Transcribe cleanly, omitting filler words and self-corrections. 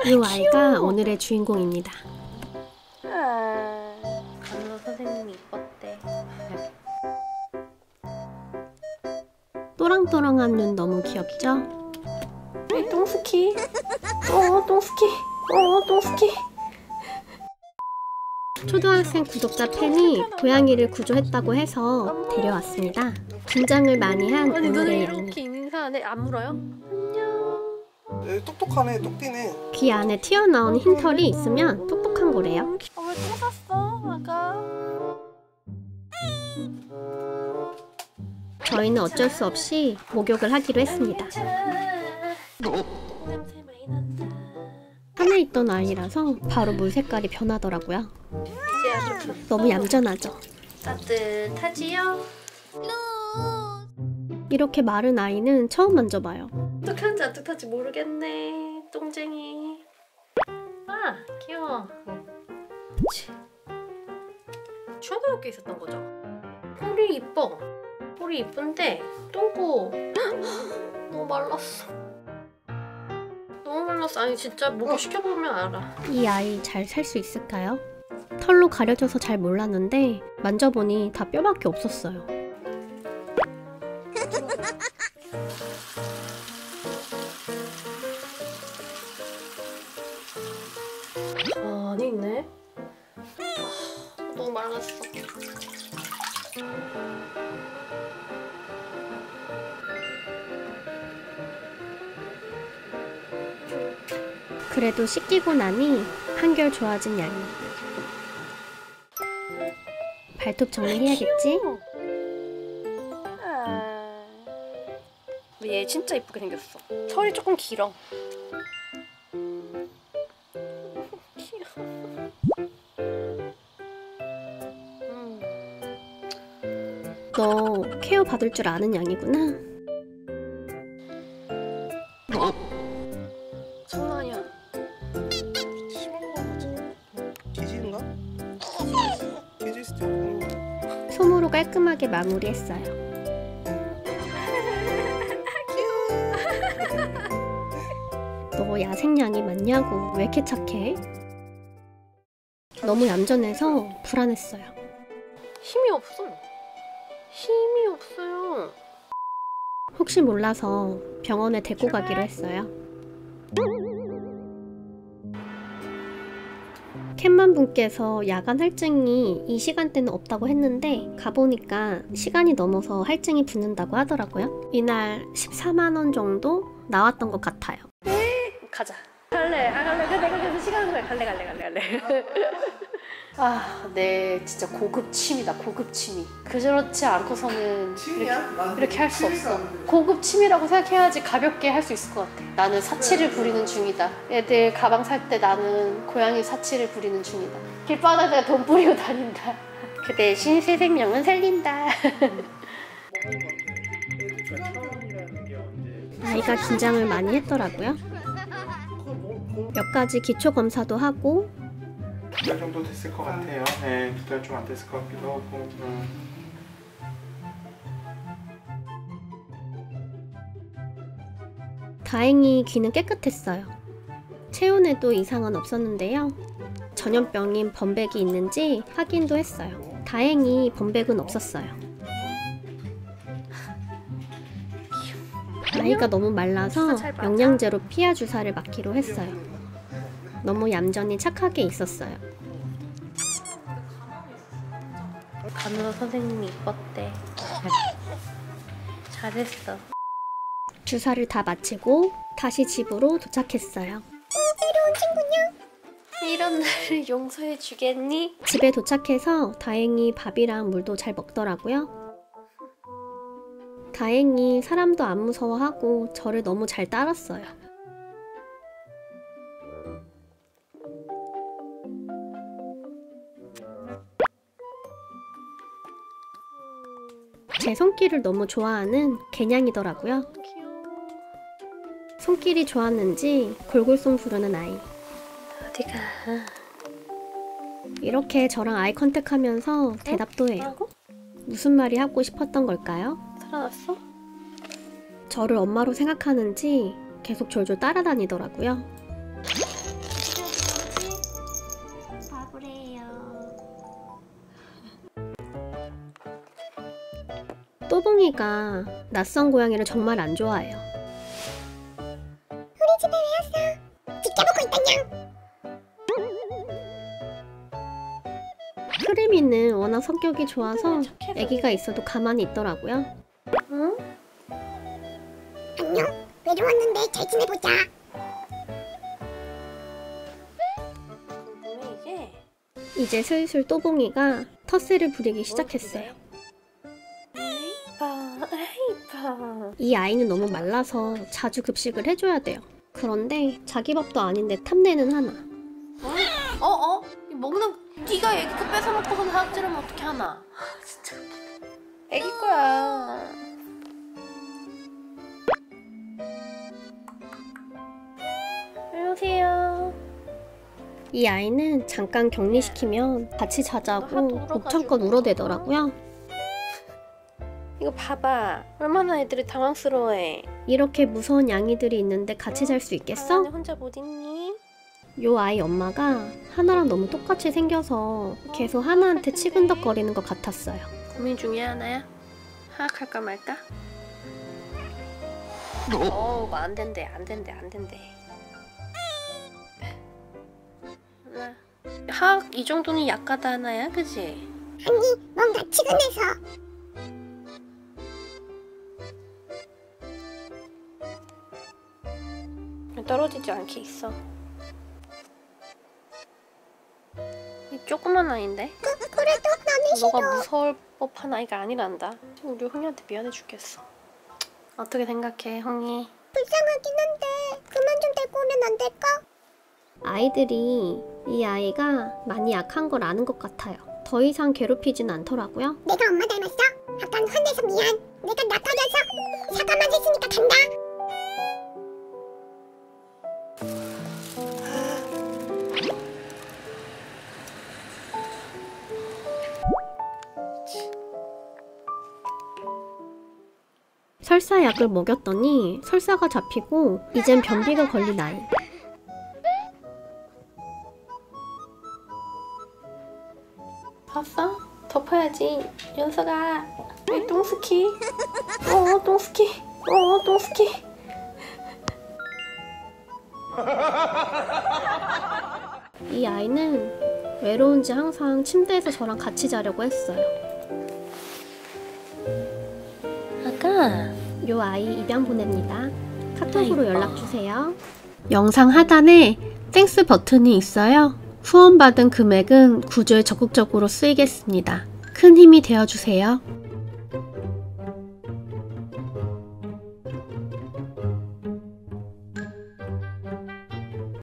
이 아이가 오늘의 주인공입니다. 간호 선생님이 이뻤대. 또랑또랑한 눈 너무 귀엽죠? 똥스키. 똥스키. 똥스키. 초등학생 구독자 팬이 고양이를 구조했다고 해서 데려왔습니다. 긴장을 많이 한 아니, 오늘의 눈을 양이. 이렇게 인사하네. 안 물어요? 안녕. 똑똑하네, 똑띠네. 귀 안에 튀어나온 흰털이 있으면 똑똑한 거래요. 왜 똥 쌌어, 아가? 저희는 어쩔 수 없이 목욕을 하기로 했습니다. 냄새 많이 난다. 산에 있던 아이라서 바로 물 색깔이 변하더라고요. 이제 아주 너무 얌전하죠? 따뜻하지요? 이렇게 마른 아이는 처음 만져봐요. 어떡한지 안 어떡한지 모르겠네. 똥쟁이. 아, 귀여워. 그치. 초등학교에 있었던 거죠? 뿔이 이뻐. 뿔이 이쁜데 똥꼬 너무 말랐어. 너무 말랐어. 아니 진짜 목욕 시켜보면 알아. 이 아이 잘 살 수 있을까요? 털로 가려져서 잘 몰랐는데 만져보니 다 뼈밖에 없었어요. 많이 있네. 너무 말랐어. 그래도 씻기고 나니 한결 좋아진 양이. 발톱 정리해야겠지? 얘 진짜 이쁘게 생겼어. 털이 조금 길어. 너 케어 받을 줄 아는 양이구나. 장난 아니야. 기지인가? 기지 스티커. 솜으로 깔끔하게 마무리했어요. 너 야생양이 맞냐고. 왜 이렇게 착해? 너무 얌전해서 불안했어요. 힘이 없어요. 힘이 없어요. 혹시 몰라서 병원에 데리고 가기로 했어요. 캣맘 분께서 야간 할증이 이 시간대는 없다고 했는데 가보니까 시간이 넘어서 할증이 붙는다고 하더라고요. 이날 14만 원 정도 나왔던 것 같아요. 가자. 갈래. 내가 그래서 시간은 거야. 갈래. 아, 네, 진짜 고급 취미다. 고급 취미. 그렇지 않고서는 이렇게 할 수 없어. 고급 취미라고 생각해야지 가볍게 할 수 있을 것 같아. 나는 사치를 부리는 중이다. 애들 가방 살 때 나는 고양이 사치를 부리는 중이다. 길바닥에 돈 뿌리고 다닌다. 그 대신 새 생명은 살린다. 아이가 긴장을 많이 했더라고요. 몇 가지 기초 검사도 하고 2달 정도 됐을 것 같아요. 네, 2달 좀 안 됐을 것 같기도 하고. 다행히 귀는 깨끗했어요. 체온에도 이상은 없었는데요. 전염병인 범백이 있는지 확인도 했어요. 다행히 범백은 없었어요. 아이가 너무 말라서 영양제로 피하 주사를 맞기로 했어요. 너무 얌전히 착하게 있었어요. 간호 선생님이 이뻤대. 잘했어. 주사를 다 마치고 다시 집으로 도착했어요. 이런 나를 용서해 주겠니? 집에 도착해서 다행히 밥이랑 물도 잘 먹더라고요. 다행히 사람도 안 무서워하고 저를 너무 잘 따랐어요. 제 손길을 너무 좋아하는 개냥이더라고요. 귀여워. 손길이 좋았는지 골골송 부르는 아이. 어디가? 이렇게 저랑 아이 컨택하면서 대답도 해요. 뭐라고? 무슨 말이 하고 싶었던 걸까요? 살아났어? 저를 엄마로 생각하는지 계속 졸졸 따라다니더라고요. 억울해요. 또봉이가 낯선 고양이를 정말 안 좋아해요. 우리 집에 왜 왔어? 지켜보고 있다냥. 크림이는 워낙 성격이 좋아서 애기가 있어도 가만히 있더라고요. 응? 안녕. 외로웠는데 잘 지내보자. 궁금해 이제. 이제 슬슬 또봉이가 텃세를 부리기 시작했어요. 이뻐. 이 아이는 너무 말라서 자주 급식을 해줘야 돼요. 그런데 자기 밥도 아닌데 탐내는 하나. 먹는 네가 애기 거 뺏어 먹고선 하악질하면 어떻게 하나? 진짜 애기 거야. 안녕하세요. 이 아이는 잠깐 격리시키면 같이 자자고 목청껏 울어대더라고요. 이거 봐봐. 얼마나 애들이 당황스러워해. 이렇게 무서운 양이들이 있는데 같이 잘 수 있겠어? 혼자 못 있니? 요 아이 엄마가 하나랑 너무 똑같이 생겨서 계속 하나한테 치근덕거리는 것 같았어요. 고민 중에 하나야? 하악할까 말까? 뭐 안 된대. 하악 이 정도는 약하다 하나야, 그지? 아니, 뭔가 치근해서. 떨어지지 않게 있어. 이 조그만 아이인데? 그래도 나는 싫어. 너가 무서울 법한 아이가 아니란다. 지금 우리 홍이한테 미안해 죽겠어. 어떻게 생각해, 홍이? 불쌍하긴 한데 그만 좀 데리고 오면 안 될까? 아이들이 이 아이가 많이 약한 걸 아는 것 같아요. 더 이상 괴롭히진 않더라고요. 내가 엄마 닮았어? 아깐 혼내서 미안. 내가 나빠져서 사과만 했으니까 간다. 설사약을 먹였더니 설사가 잡히고 이젠 변비가 걸린 아이. 봤어? 덮어야지. 연서가 왜 똥스키? 똥스키. 똥스키. 이 아이는 외로운지 항상 침대에서 저랑 같이 자려고 했어요. 아까 요 아이 입양 보냅니다. 카톡으로 연락주세요. 영상 하단에 땡스 버튼이 있어요. 후원받은 금액은 구조에 적극적으로 쓰이겠습니다. 큰 힘이 되어주세요.